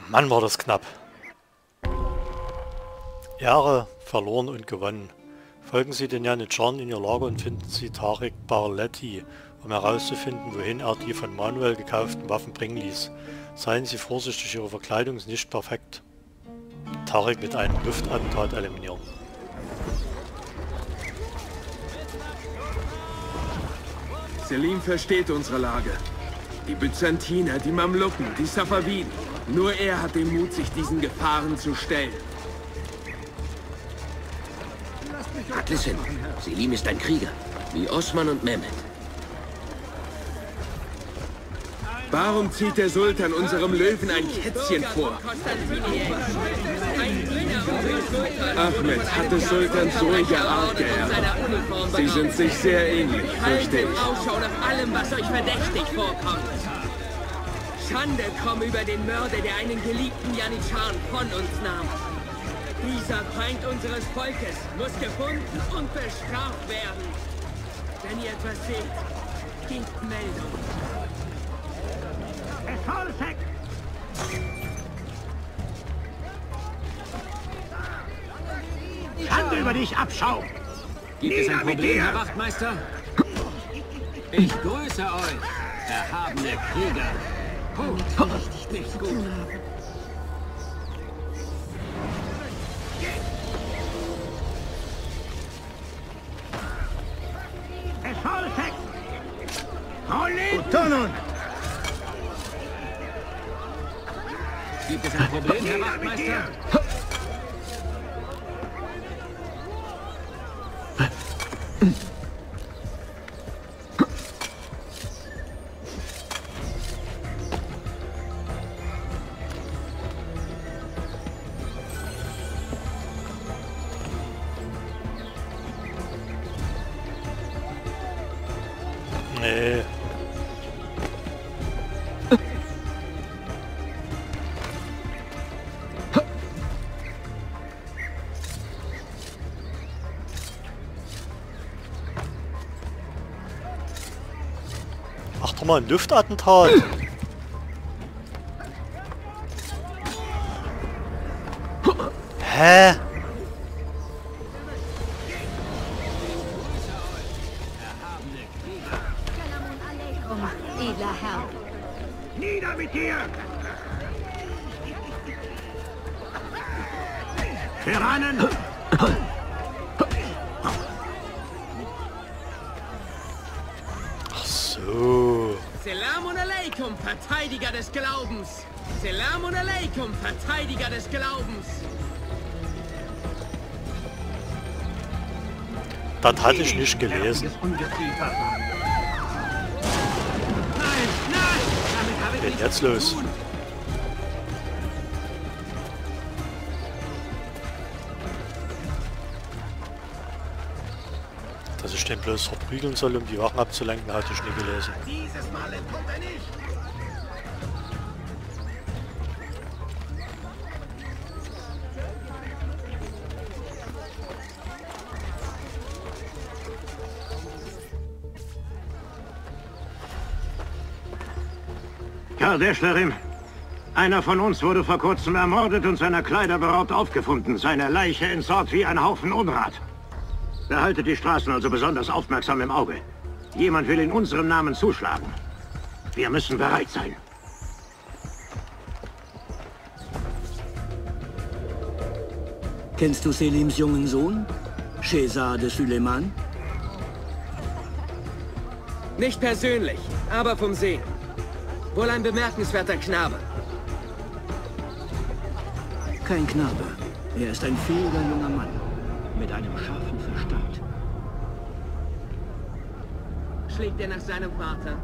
Mann, war das knapp. Ehre, verloren und gewonnen. Folgen Sie den Janitscharen in Ihr Lager und finden Sie Tarek Barletti, um herauszufinden, wohin er die von Manuel gekauften Waffen bringen ließ. Seien Sie vorsichtig, Ihre Verkleidung ist nicht perfekt. Tarek mit einem Luftattentat eliminieren. Selim versteht unsere Lage. Die Byzantiner, die Mamluken, die Safaviden. Nur er hat den Mut, sich diesen Gefahren zu stellen. Atlisin, Selim ist ein Krieger, wie Osman und Mehmet. Warum zieht der Sultan unserem Löwen ein Kätzchen vor? Ahmed hat des Sultans ruhige Art geerbt. Sie sind sich sehr ähnlich, fürchte ich. Ausschau nach allem, was euch verdächtig vorkommt. Schande komme über den Mörder, der einen geliebten Janitscharen von uns nahm. Dieser Feind unseres Volkes muss gefunden und bestraft werden. Wenn ihr etwas seht, gebt Meldung. Schande über dich, Abschau! Gibt es ein Problem, Herr Wachtmeister? Ich grüße euch, erhabene Krieger. Oh, nicht gut. Gibt es ein Problem, Herr Wachtmeister? Nee. Ach, doch mal ein Luftattentat. Hä? Edler Herr. Nieder mit dir! Tyrannen! Ach so. Selamun alaikum, Verteidiger des Glaubens! Selamun alaikum, Verteidiger des Glaubens! Das hatte ich nicht gelesen. Was ist denn jetzt los? Dass ich den bloß verprügeln soll, um die Wachen abzulenken, hatte ich nie gelesen. Dieses Mal entkommt er nicht! Kardeschlerim, einer von uns wurde vor kurzem ermordet und seiner Kleider beraubt aufgefunden. Seine Leiche entsorgt wie ein Haufen Unrat. Behaltet die Straßen also besonders aufmerksam im Auge. Jemand will in unserem Namen zuschlagen. Wir müssen bereit sein. Kennst du Selims jungen Sohn? Shehzade Süleyman? Nicht persönlich, aber vom Sehen. Wohl ein bemerkenswerter Knabe. Kein Knabe. Er ist ein fähiger junger Mann. Mit einem scharfen Verstand. Schlägt er nach seinem Vater?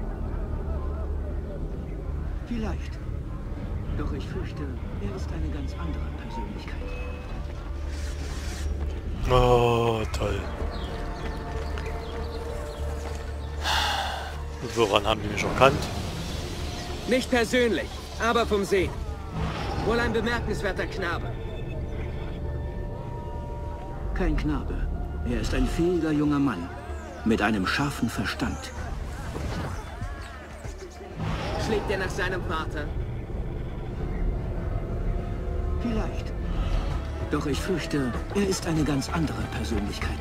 Vielleicht. Doch ich fürchte, er ist eine ganz andere Persönlichkeit. Oh, toll. Und woran haben die mich erkannt? Nicht persönlich, aber vom Sehen. Wohl ein bemerkenswerter Knabe. Kein Knabe. Er ist ein fähiger junger Mann. Mit einem scharfen Verstand. Schlägt er nach seinem Vater? Vielleicht. Doch ich fürchte, er ist eine ganz andere Persönlichkeit.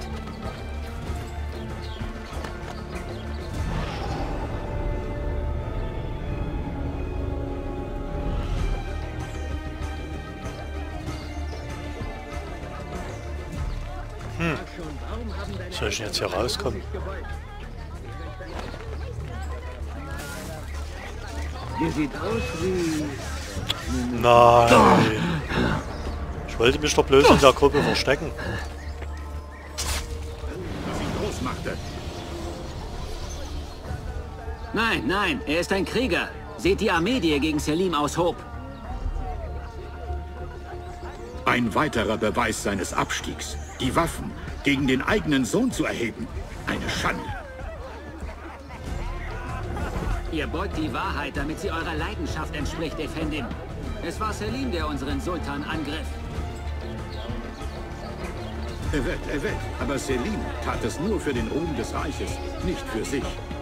Soll ich jetzt hier rauskommen? Ihr sieht aus wie... Nein! Ich wollte mich doch bloß in der Gruppe verstecken. Nein, nein, er ist ein Krieger. Seht die Armee, die er gegen Selim aushob. Ein weiterer Beweis seines Abstiegs. Die Waffen gegen den eigenen Sohn zu erheben. Eine Schande. Ihr beugt die Wahrheit, damit sie eurer Leidenschaft entspricht, Efendim. Es war Selim, der unseren Sultan angriff. Evet, aber Selim tat es nur für den Ruhm des Reiches, nicht für sich.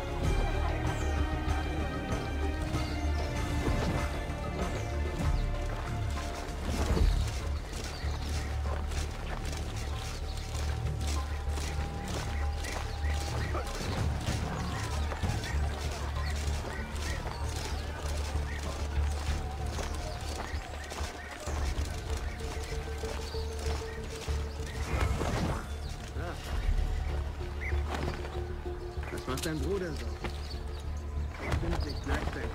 Was macht dein Bruder so? Stimmt sich gleichzeitig.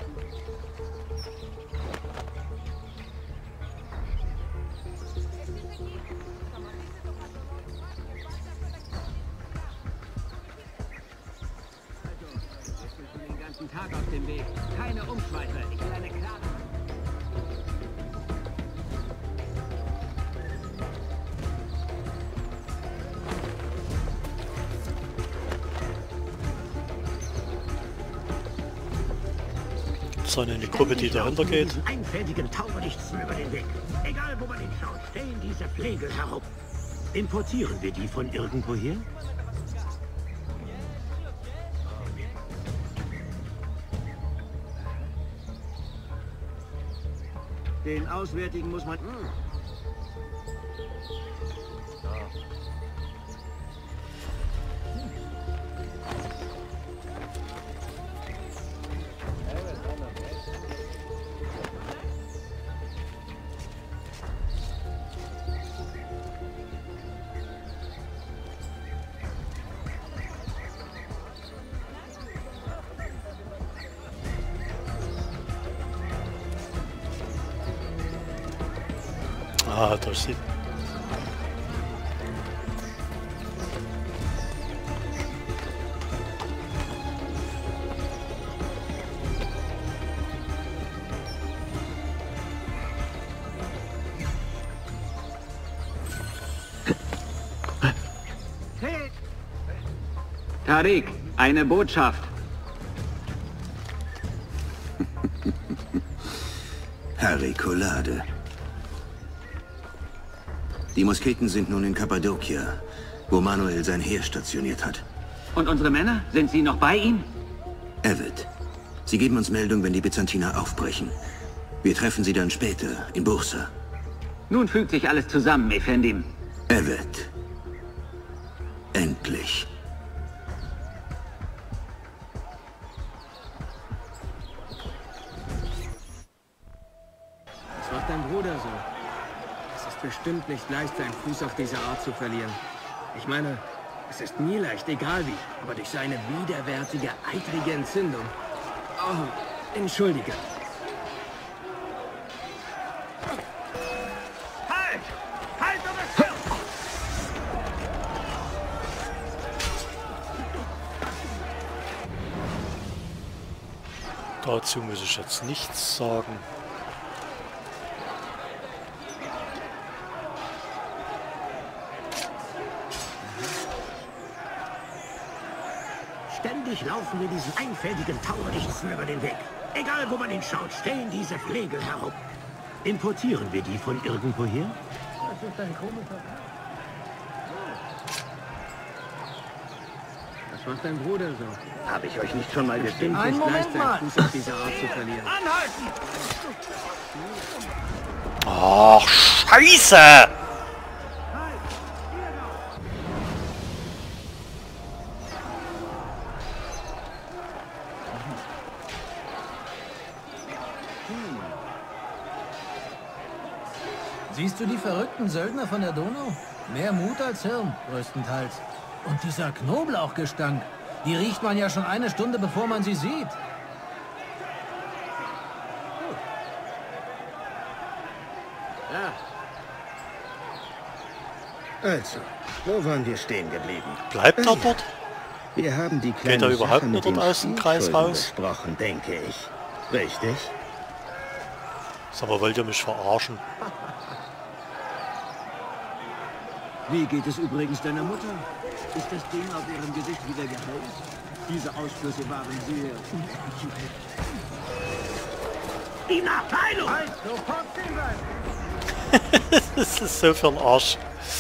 Ich bin den ganzen Tag auf dem Weg. Keine Umschweife. Ich will eine klare... Sondern eine Gruppe, die dahinter geht. Diesen einfältigen Taugenichtsen über den Weg. Egal, wo man hinschaut, stehen diese Flegel herum. Importieren wir die von irgendwoher? Den Auswärtigen muss man... Ah, das sieht... Tariq, eine Botschaft. Harikolade. Die Mosketen sind nun in Kappadokia, wo Manuel sein Heer stationiert hat. Und unsere Männer? Sind sie noch bei ihm? Evet. Sie geben uns Meldung, wenn die Byzantiner aufbrechen. Wir treffen sie dann später in Bursa. Nun fügt sich alles zusammen, Efendim. Evet. Endlich. Was macht dein Bruder so? Es ist bestimmt nicht leicht, seinen Fuß auf diese Art zu verlieren. Ich meine, es ist nie leicht, egal wie, aber durch seine widerwärtige, eitrige Entzündung. Oh, entschuldige. Halt! Halt oder stirb! Dazu muss ich jetzt nichts sagen. Ständig laufen wir diesen einfältigen Taugenichtsen über den Weg. Egal, wo man hinschaut, stehen diese Flegel herum. Importieren wir die von irgendwoher? Das ist ein komischer... Was macht dein Bruder so? Habe ich euch nicht schon mal gesehen? Ein Moment mal. Fuß auf diese Art zu verlieren. Anhalten! Ach, Scheiße! Siehst du die verrückten Söldner von der Donau? Mehr Mut als Hirn, größtenteils. Und dieser Knoblauchgestank, die riecht man ja schon eine Stunde, bevor man sie sieht. Also, wo waren wir stehen geblieben? Bleibt er dort? Wir haben die kleine Geht er überhaupt Sache nicht mit dort den aus dem Kreis Stiefschulden raus? besprochen, denke ich. Richtig? Sag mal, wollt ihr mich verarschen? Wie geht es übrigens deiner Mutter? Ist das Ding auf ihrem Gesicht wieder geheilt? Diese Ausflüsse waren sehr unerquicklich. Die Nachteilung! Halt, sofort stehen bleiben! Das ist so für ein Arsch.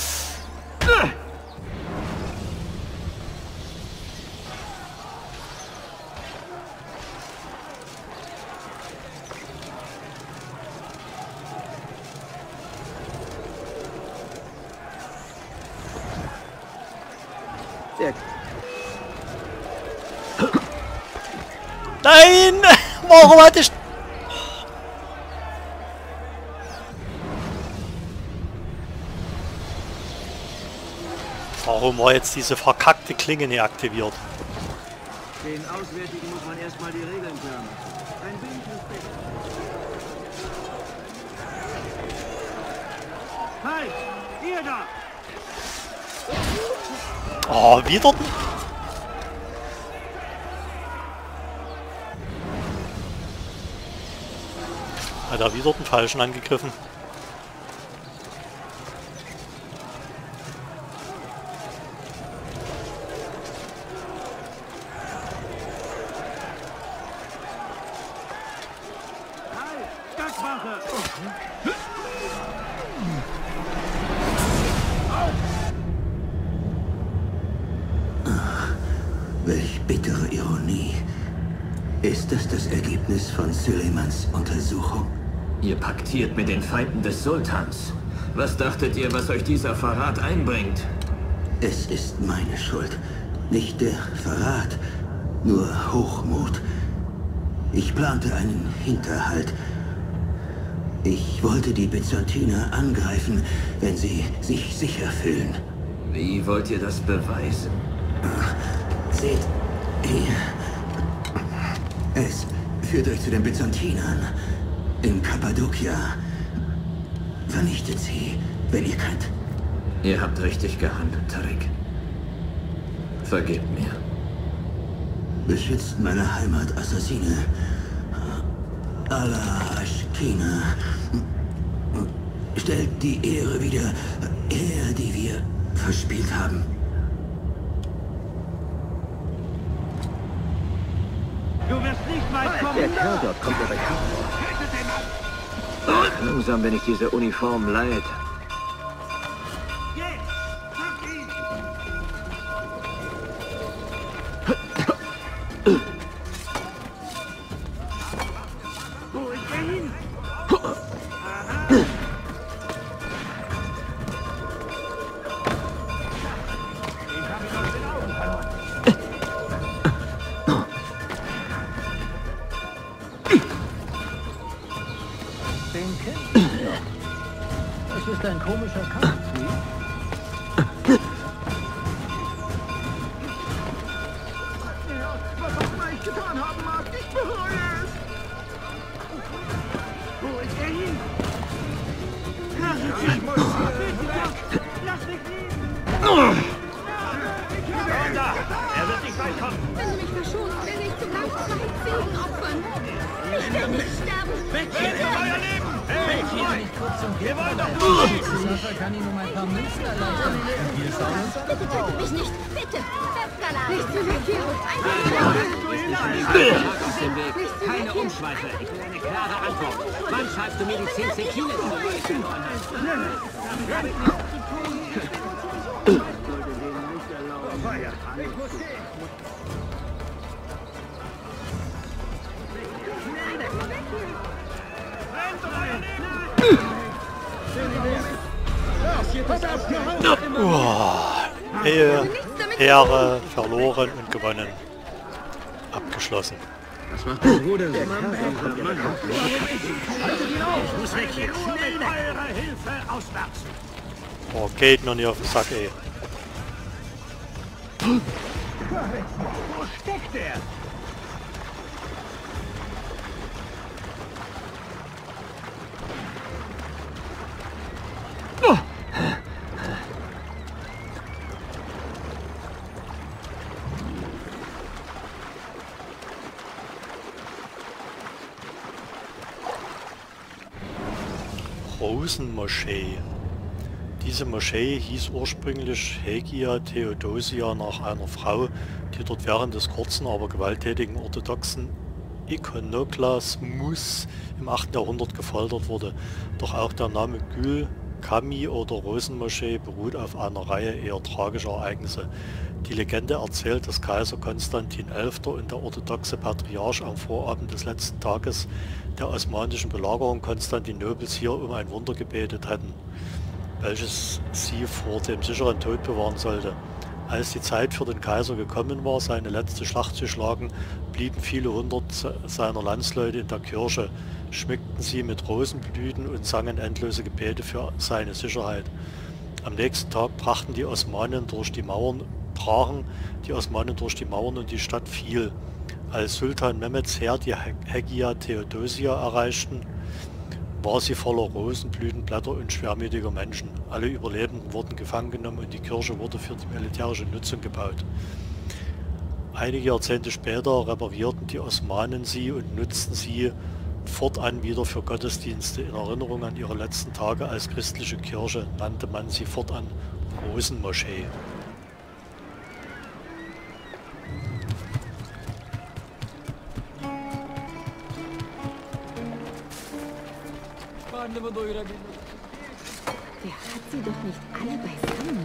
Nein! Warum hatte ich... Warum war jetzt diese verkackte Klinge nicht aktiviert? Den Auswärtigen muss man erstmal die Regeln klar machen. Ein wenig Respekt. Halt! Ihr da! Oh, wieder? Hat er wieder den Falschen angegriffen? Stadtwache! Welch bittere Ironie. Ist das das Ergebnis von Süleymans Untersuchung? Ihr paktiert mit den Feinden des Sultans. Was dachtet ihr, was euch dieser Verrat einbringt? Es ist meine Schuld. Nicht der Verrat, nur Hochmut. Ich plante einen Hinterhalt. Ich wollte die Byzantiner angreifen, wenn sie sich sicher fühlen. Wie wollt ihr das beweisen? Seht hier. Es führt euch zu den Byzantinern. In Kappadokia. Vernichtet sie, wenn ihr könnt. Ihr habt richtig gehandelt, Tariq. Vergebt mir. Beschützt meine Heimat, Assassine. Allah Ashkina. Stellt die Ehre wieder her, die wir verspielt haben. Du wirst nicht weit kommen! Der Kerl dort kommt mir bekannt vor. Langsam bin ich diese Uniform leid. Wo ist er hin? Den kennt ihr doch. Es ist ein komischer Kampf, Was auch immer ich getan haben mag, ich bereue es! Wo ist er hin? Ich muss hier! Lass mich liegen! Da! Er wird nicht weit kommen! Wenn du mich verschonst, werde ich zum Dank 2 Ziegen opfern. Ich will nicht sterben. Weg hier! Für euer Leben! Hey! nicht kurz zum Wir wollen doch Sacher kann Ihnen um ein paar Münzen erleichtern. Und wir schauen uns Bitte töte mich nicht. Bitte. Nicht zu weg hier. Aus dem Weg. Keine Umschweife. Ich will eine klare Antwort. Wann schreibst du mir die 10 Security? Ehe, Ehre, verloren und gewonnen. Abgeschlossen. Was macht der Bruder? Ich muss weg hier. Schnell mit eurer Hilfe auswärts. Oh, geht noch nicht auf den Sack, ey. Wo steckt er? Rosenmoschee. Diese Moschee hieß ursprünglich Hagia Theodosia nach einer Frau, die dort während des kurzen, aber gewalttätigen orthodoxen Ikonoklasmus im 8. Jahrhundert gefoltert wurde. Doch auch der Name Gül, Kami oder Rosenmoschee beruht auf einer Reihe eher tragischer Ereignisse. Die Legende erzählt, dass Kaiser Konstantin XI. Und der orthodoxe Patriarch am Vorabend des letzten Tages der osmanischen Belagerung Konstantinopels hier um ein Wunder gebetet hatten, welches sie vor dem sicheren Tod bewahren sollte. Als die Zeit für den Kaiser gekommen war, seine letzte Schlacht zu schlagen, blieben viele hundert seiner Landsleute in der Kirche, schmückten sie mit Rosenblüten und sangen endlose Gebete für seine Sicherheit. Am nächsten Tag brachen die Osmanen durch die Mauern und die Stadt fiel. Als Sultan Mehmeds Heer die Hagia Theodosia erreichten, war sie voller Rosenblütenblätter und schwermütiger Menschen. Alle Überlebenden wurden gefangen genommen und die Kirche wurde für die militärische Nutzung gebaut. Einige Jahrzehnte später reparierten die Osmanen sie und nutzten sie fortan wieder für Gottesdienste. In Erinnerung an ihre letzten Tage als christliche Kirche nannte man sie fortan Rosenmoschee. Der hat sie doch nicht alle beisammen.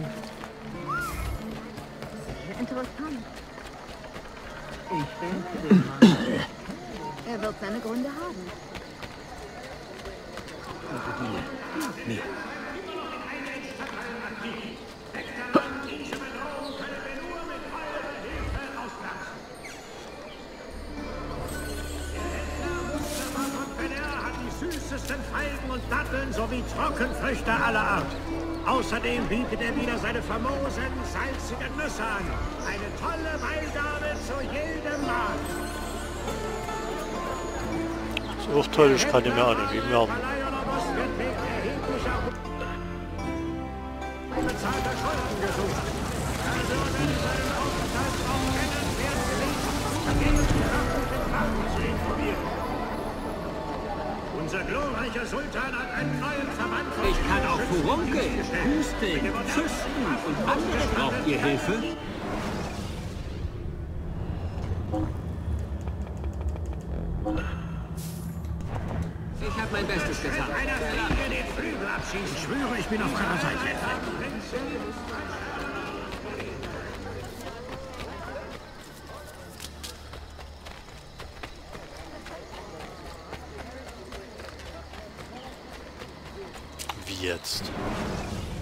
Sehr interessant. Ich denke, den Mann. Er wird seine Gründe haben. Nee. Süßesten Feigen und Datteln sowie Trockenfrüchte aller Art. Außerdem bietet er wieder seine famosen, salzigen Nüsse an. Eine tolle Beigabe zu jedem Mahl. Das ist auch toll, ich kann nicht mehr anonym werden. Unser glorreicher Sultan hat einen neuen Verband. Ich kann auch furunkeln, husten, zysten und andere. Braucht ihr Hilfe? Ich habe mein Bestes getan. Einer Fliege den Flügel abschießen. Ich schwöre, ich bin auf eurer Seite. Wie jetzt?